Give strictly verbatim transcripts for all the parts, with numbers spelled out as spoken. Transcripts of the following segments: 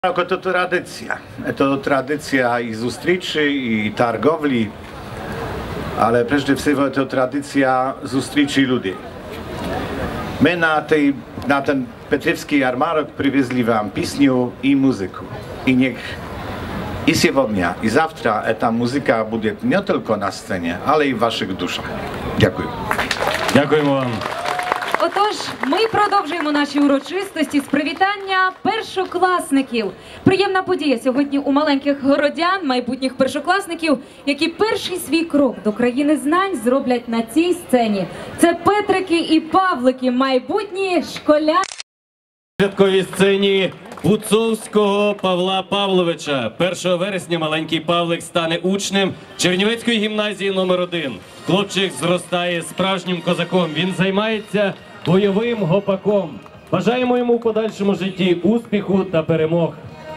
Jako to tradycja. To tradycja i zустрічі, i targowli, ale przede wszystkim to tradycja zустрічі ludzi. My na, tej, na ten Petrywski jarmarok przywieźli wam pieśnię i muzykę. I niech i сегодня, i завтра ta muzyka będzie nie tylko na scenie, ale i w waszych duszach. Dziękuję. Дякуємо вам. Отож, ми продовжуємо наші урочистості з привітання першокласників. Приємна подія сьогодні у маленьких городян, майбутніх першокласників, які перший свій крок до країни знань зроблять на цій сцені. Це Петрики і Павлики, майбутні школяри. На святковій сцені Буцовського Павла Павловича. першого вересня маленький Павлик стане учнем Чернівецької гімназії номер один. Хлопчик зростає справжнім козаком. Він займається бойовим гопаком. Бажаємо йому в подальшому житті успіху та перемог.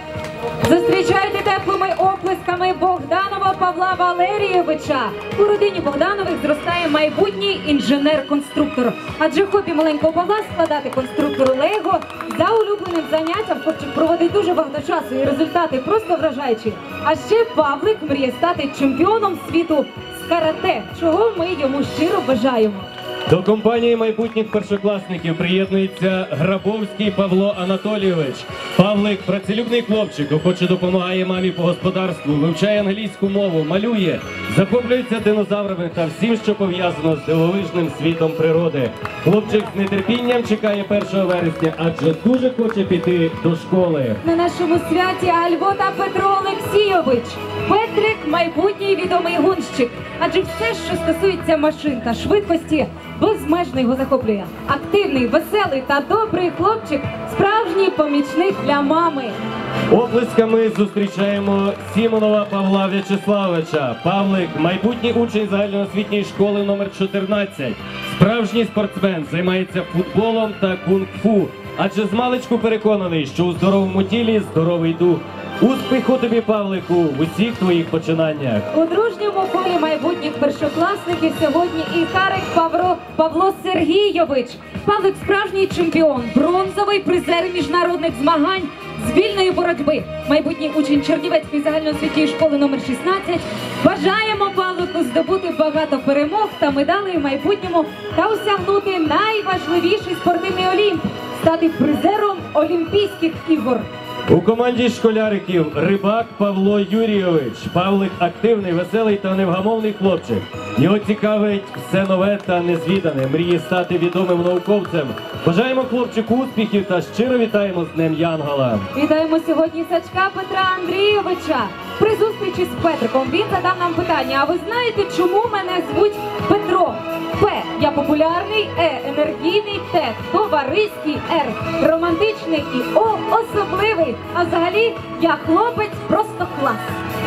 Зустрічайте теплими оплесками Богданова Павла Валерійовича. У родині Богданових зростає майбутній інженер-конструктор. Адже хобі маленького Павла складати конструктору Лего за улюбленим заняттям хлопчик проводить дуже багато часу і результати просто вражаючі. А ще Павлик мріє стати чемпіоном світу з карате, чого ми йому щиро бажаємо. До компанії майбутніх першокласників приєднується Грабовський Павло Анатолійович. Павлик – працелюбний хлопчик, охоче допомагає мамі по господарству, вивчає англійську мову, малює, захоплюється динозаврами та всім, що пов'язано з дивовижним світом природи. Хлопчик з нетерпінням чекає першого вересня, адже дуже хоче піти до школи. На нашому святі Альвота Петро Олексійович. Петрик – майбутній відомий гонщик. Адже все, що стосується машин та швидкості, безмежно його захоплює. Активний, веселий та добрий хлопчик – справжній помічник для мами. Оплесками зустрічаємо Сімонова Павла В'ячеславовича. Павлик – майбутній учень загальноосвітньої школи номер чотирнадцять. Справжній спортсмен, займається футболом та кунг-фу. Адже змалечку переконаний, що у здоровому тілі здоровий дух. Успіху тобі, Павлику, в усіх твоїх починаннях. У дружньому колі майбутніх першокласників сьогодні і Харик Павло, Павло Сергійович. Павлик – справжній чемпіон, бронзовий призер міжнародних змагань з вільної боротьби. Майбутній учень Чернівецької загальноосвітньої школи номер шістнадцять. Бажаємо Павлику здобути багато перемог та медалей в майбутньому та осягнути найважливіший спортивний олімп – стати призером Олімпійських ігор. У команді школяриків Рибак Павло Юрійович. Павлик – активний, веселий та невгамовний хлопчик. Його цікавить все нове та незвідане. Мріє стати відомим науковцем. Бажаємо хлопчику успіхів та щиро вітаємо з Днем Янгола. Вітаємо сьогодні Сачка Петра Андрійовича. При зустрічі з Петриком він задав нам питання: а ви знаєте, чому мене звуть Петро? П. Я популярний, Е. енергійний, Т. товариський, Р. романтичний і О. особливий. А взагалі я хлопець просто клас.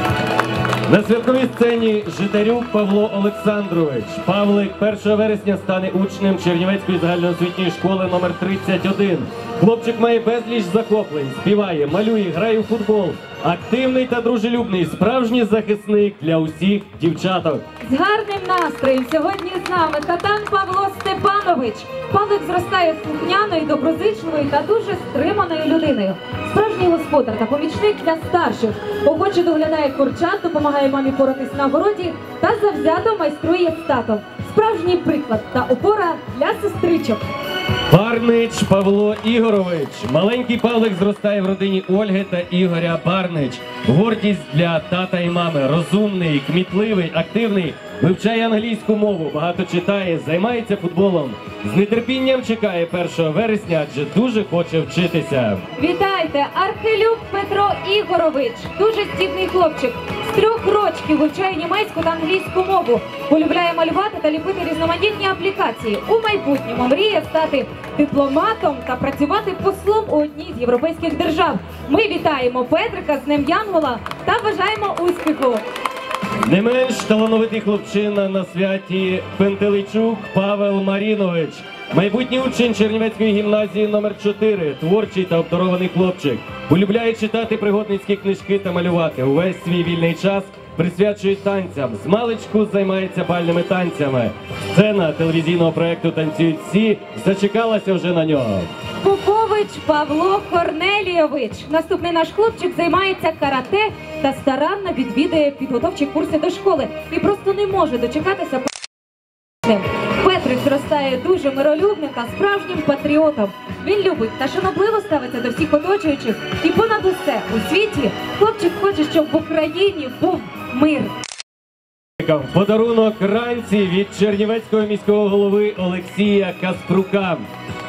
На святковій сцені Житарюк Павло Олександрович. Павлик першого вересня стане учнем Чернівецької загальноосвітньої школи номер тридцять один. Хлопчик має безліч захоплень, співає, малює, грає у футбол. Активний та дружелюбний, справжній захисник для усіх дівчаток. З гарним настроєм сьогодні з нами Татан Павло Степанович. Павлик зростає слухняною, доброзичливою та дуже стриманою людиною. Справжній господар та помічник для старших. Охоче доглядає курчат, допомагає мамі поратись на городі та завзято майструє з татом. Справжній приклад та опора для сестричок. Барнич Павло Ігорович. Маленький Павлик зростає в родині Ольги та Ігоря Барнич. Гордість для тата і мами. Розумний, кмітливий, активний. Вивчає англійську мову, багато читає, займається футболом. З нетерпінням чекає першого вересня, адже дуже хоче вчитися. Вітайте! Архилюк Петро Ігорович. Дуже здібний хлопчик. З трьох років вивчає німецьку та англійську мову. Полюбляє малювати та ліпити різноманітні аплікації. У майбутньому мріє стати дипломатом та працювати послом у одній з європейських держав. Ми вітаємо Петрика з Днем Янгола та бажаємо успіху! Не менш талановитий хлопчина на святі Пентелейчук Павел Марінович. Майбутній учень Чернівецької гімназії номер чотири. Творчий та обдарований хлопчик. Полюбляє читати пригодницькі книжки та малювати. Увесь свій вільний час присвячує танцям. Змалечку займається бальними танцями. Сцена телевізійного проєкту «Танцюють всі» зачекалася вже на нього. Попович Сергійович Павло Корнелійович. Наступний наш хлопчик займається карате та старанно відвідує підготовчі курси до школи і просто не може дочекатися. Петрик зростає дуже миролюбним та справжнім патріотом. Він любить та шанобливо ставиться до всіх оточуючих. І понад усе у світі хлопчик хоче, щоб в Україні був мир. Подарунок ранці від чернівецького міського голови Олексія Каспрука.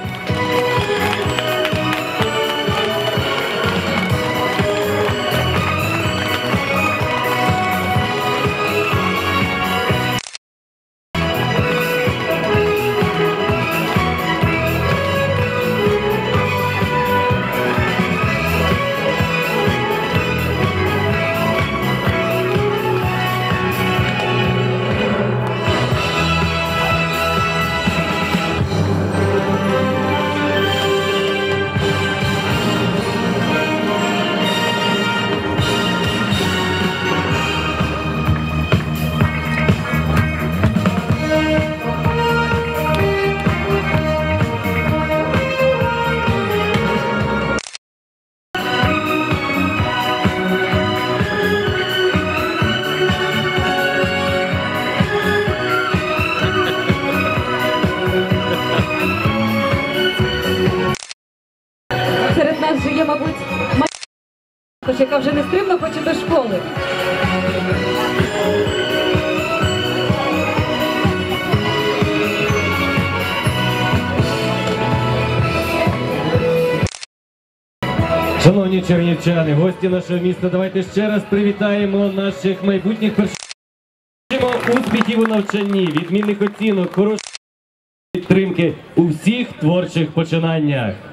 Серед нас же є, мабуть, матір, яка вже нестримно хоче до школи. Шановні чернівчани, гості нашого міста, давайте ще раз привітаємо наших майбутніх першокласників. Успіхів у навчанні, відмінних оцінок, хорошої підтримки у всіх творчих починаннях.